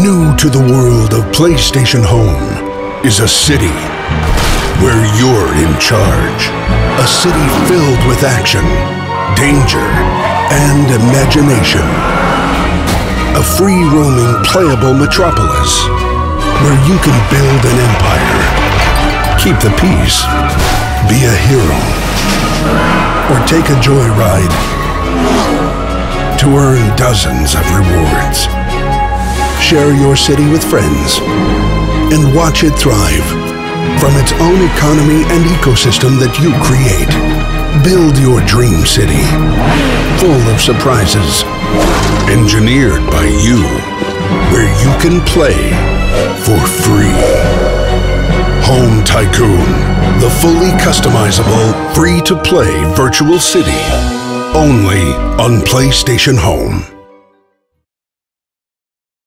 New to the world of PlayStation Home is a city where you're in charge. A city filled with action, danger, and imagination. A free-roaming, playable metropolis where you can build an empire, keep the peace, be a hero, or take a joyride to earn dozens of rewards. Share your city with friends and watch it thrive from its own economy and ecosystem that you create. Build your dream city, full of surprises, engineered by you, where you can play for free. Home Tycoon, the fully customizable, free-to-play virtual city, only on PlayStation Home.